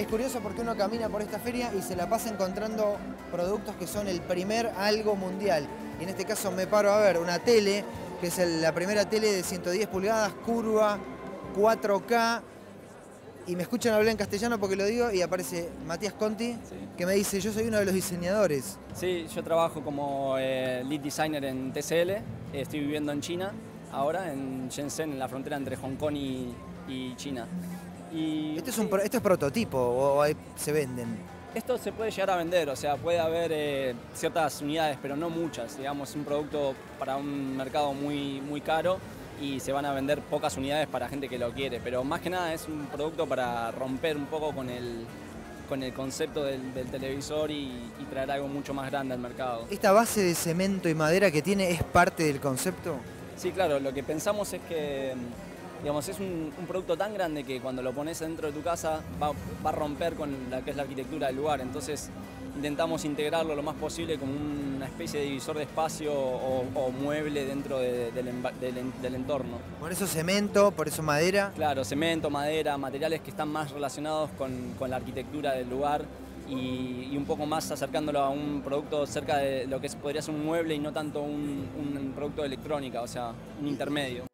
Es curioso porque uno camina por esta feria y se la pasa encontrando productos que son el primer algo mundial. Y en este caso me paro a ver una tele, que es la primera tele de 110 pulgadas, curva, 4K. Y me escuchan hablar en castellano porque lo digo y aparece Matías Conti, Sí. que me dice, yo soy uno de los diseñadores. Sí, yo trabajo como lead designer en TCL, estoy viviendo en China, ahora en Shenzhen, en la frontera entre Hong Kong y China. Y ¿Esto es prototipo o se venden? esto se puede llegar a vender, o sea, puede haber ciertas unidades, pero no muchas. Digamos, es un producto para un mercado muy caro y se van a vender pocas unidades para gente que lo quiere. Pero más que nada es un producto para romper un poco con el concepto del televisor y traer algo mucho más grande al mercado. ¿Esta base de cemento y madera que tiene es parte del concepto? Sí, claro, lo que pensamos es que digamos, es un producto tan grande que cuando lo pones dentro de tu casa va a romper con la que es la arquitectura del lugar. Entonces intentamos integrarlo lo más posible como una especie de divisor de espacio o mueble dentro del entorno. Por eso cemento, por eso madera. Claro, cemento, madera, materiales que están más relacionados con la arquitectura del lugar y un poco más acercándolo a un producto cerca de lo que podría ser un mueble y no tanto un producto de electrónica, o sea, un intermedio.